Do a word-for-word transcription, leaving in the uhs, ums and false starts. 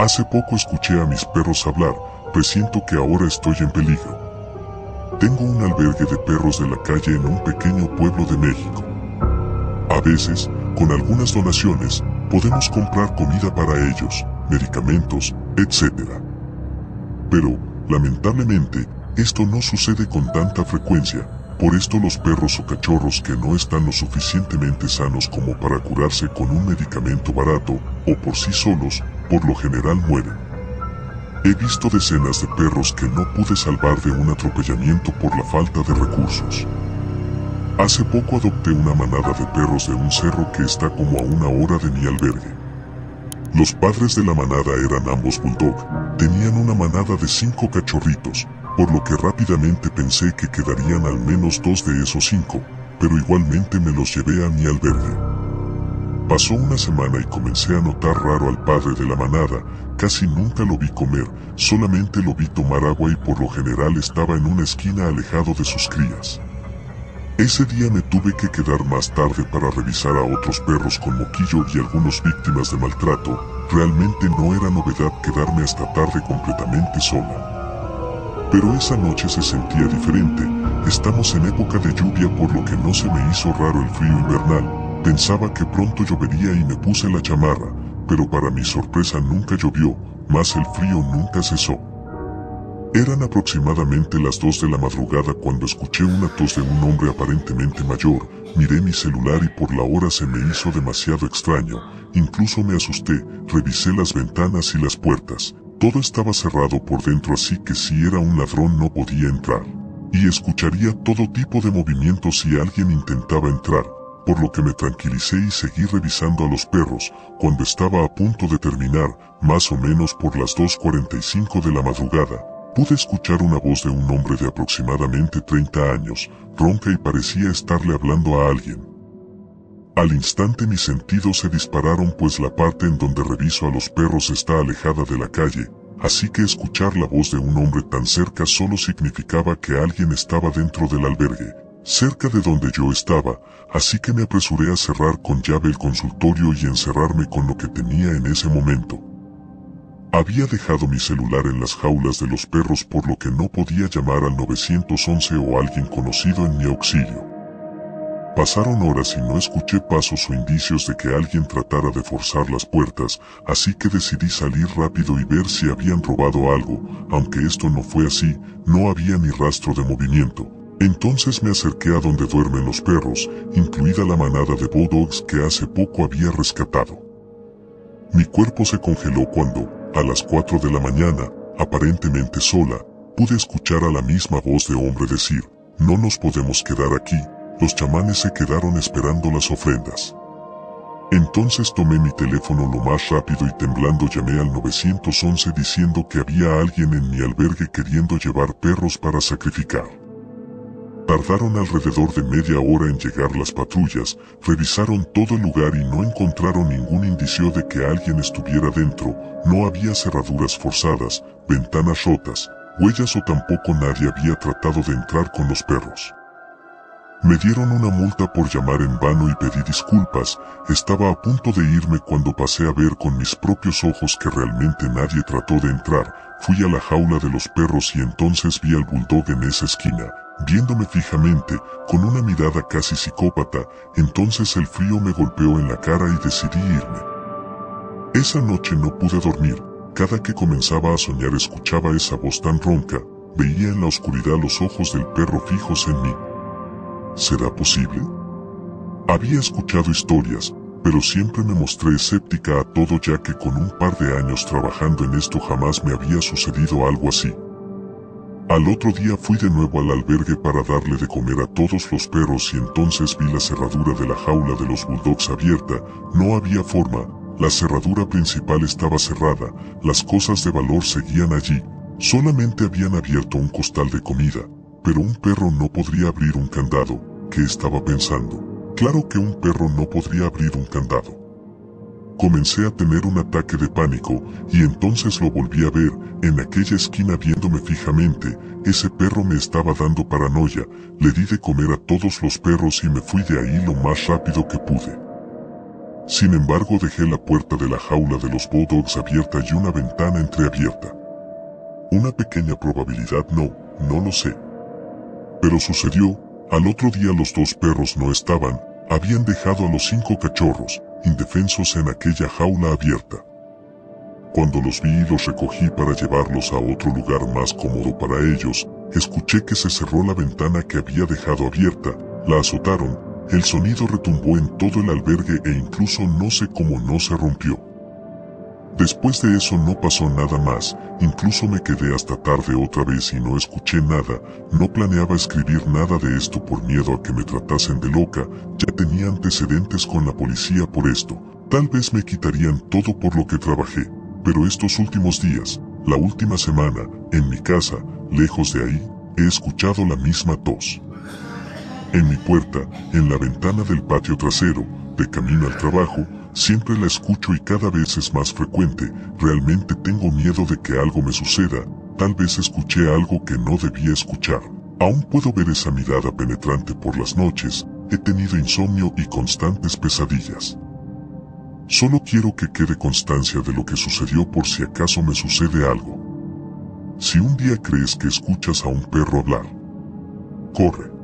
Hace poco escuché a mis perros hablar, presiento que ahora estoy en peligro. Tengo un albergue de perros de la calle en un pequeño pueblo de México. A veces, con algunas donaciones, podemos comprar comida para ellos, medicamentos, etcétera. Pero, lamentablemente, esto no sucede con tanta frecuencia. Por esto los perros o cachorros que no están lo suficientemente sanos como para curarse con un medicamento barato, o por sí solos, por lo general mueren. He visto decenas de perros que no pude salvar de un atropellamiento por la falta de recursos. Hace poco adopté una manada de perros de un cerro que está como a una hora de mi albergue. Los padres de la manada eran ambos bulldog, tenían una manada de cinco cachorritos, por lo que rápidamente pensé que quedarían al menos dos de esos cinco, pero igualmente me los llevé a mi albergue. Pasó una semana y comencé a notar raro al padre de la manada, casi nunca lo vi comer, solamente lo vi tomar agua y por lo general estaba en una esquina alejado de sus crías. Ese día me tuve que quedar más tarde para revisar a otros perros con moquillo y algunas víctimas de maltrato. Realmente no era novedad quedarme hasta tarde completamente sola. Pero esa noche se sentía diferente. Estamos en época de lluvia por lo que no se me hizo raro el frío invernal. Pensaba que pronto llovería y me puse la chamarra, pero para mi sorpresa nunca llovió, más el frío nunca cesó. Eran aproximadamente las dos de la madrugada cuando escuché una tos de un hombre aparentemente mayor. Miré mi celular y por la hora se me hizo demasiado extraño, incluso me asusté, revisé las ventanas y las puertas. Todo estaba cerrado por dentro, así que si era un ladrón no podía entrar. Y escucharía todo tipo de movimientos si alguien intentaba entrar, por lo que me tranquilicé y seguí revisando a los perros. Cuando estaba a punto de terminar, más o menos por las dos cuarenta y cinco de la madrugada, pude escuchar una voz de un hombre de aproximadamente treinta años, ronca y parecía estarle hablando a alguien. Al instante mis sentidos se dispararon pues la parte en donde reviso a los perros está alejada de la calle, así que escuchar la voz de un hombre tan cerca solo significaba que alguien estaba dentro del albergue, cerca de donde yo estaba, así que me apresuré a cerrar con llave el consultorio y encerrarme con lo que tenía en ese momento. Había dejado mi celular en las jaulas de los perros por lo que no podía llamar al nueve once o alguien conocido en mi auxilio. Pasaron horas y no escuché pasos o indicios de que alguien tratara de forzar las puertas, así que decidí salir rápido y ver si habían robado algo, aunque esto no fue así, no había ni rastro de movimiento. Entonces me acerqué a donde duermen los perros, incluida la manada de bulldogs que hace poco había rescatado. Mi cuerpo se congeló cuando, a las cuatro de la mañana, aparentemente sola, pude escuchar a la misma voz de hombre decir, no nos podemos quedar aquí, los chamanes se quedaron esperando las ofrendas. Entonces tomé mi teléfono lo más rápido y temblando llamé al nueve once diciendo que había alguien en mi albergue queriendo llevar perros para sacrificar. Tardaron alrededor de media hora en llegar las patrullas, revisaron todo el lugar y no encontraron ningún indicio de que alguien estuviera dentro, no había cerraduras forzadas, ventanas rotas, huellas o tampoco nadie había tratado de entrar con los perros. Me dieron una multa por llamar en vano y pedí disculpas. Estaba a punto de irme cuando pasé a ver con mis propios ojos que realmente nadie trató de entrar. Fui a la jaula de los perros y entonces vi al bulldog en esa esquina, viéndome fijamente, con una mirada casi psicópata. Entonces el frío me golpeó en la cara y decidí irme. Esa noche no pude dormir. Cada que comenzaba a soñar escuchaba esa voz tan ronca, veía en la oscuridad los ojos del perro fijos en mí. ¿Será posible? Había escuchado historias, pero siempre me mostré escéptica a todo ya que con un par de años trabajando en esto jamás me había sucedido algo así. Al otro día fui de nuevo al albergue para darle de comer a todos los perros y entonces vi la cerradura de la jaula de los bulldogs abierta. No había forma, la cerradura principal estaba cerrada, las cosas de valor seguían allí, solamente habían abierto un costal de comida. Pero un perro no podría abrir un candado. ¿Qué estaba pensando? Claro que un perro no podría abrir un candado. Comencé a tener un ataque de pánico, y entonces lo volví a ver, en aquella esquina viéndome fijamente. Ese perro me estaba dando paranoia. Le di de comer a todos los perros y me fui de ahí lo más rápido que pude. Sin embargo, dejé la puerta de la jaula de los bulldogs abierta y una ventana entreabierta. Una pequeña probabilidad, no, no lo sé. Pero sucedió. Al otro día los dos perros no estaban, habían dejado a los cinco cachorros, indefensos en aquella jaula abierta. Cuando los vi y los recogí para llevarlos a otro lugar más cómodo para ellos, escuché que se cerró la ventana que había dejado abierta, la azotaron, el sonido retumbó en todo el albergue e incluso no sé cómo no se rompió. Después de eso no pasó nada más, incluso me quedé hasta tarde otra vez y no escuché nada, no planeaba escribir nada de esto por miedo a que me tratasen de loca, ya tenía antecedentes con la policía por esto, tal vez me quitarían todo por lo que trabajé, pero estos últimos días, la última semana, en mi casa, lejos de ahí, he escuchado la misma tos. En mi puerta, en la ventana del patio trasero, de camino al trabajo, siempre la escucho y cada vez es más frecuente, realmente tengo miedo de que algo me suceda, tal vez escuché algo que no debía escuchar. Aún puedo ver esa mirada penetrante por las noches, he tenido insomnio y constantes pesadillas. Solo quiero que quede constancia de lo que sucedió por si acaso me sucede algo. Si un día crees que escuchas a un perro hablar, corre.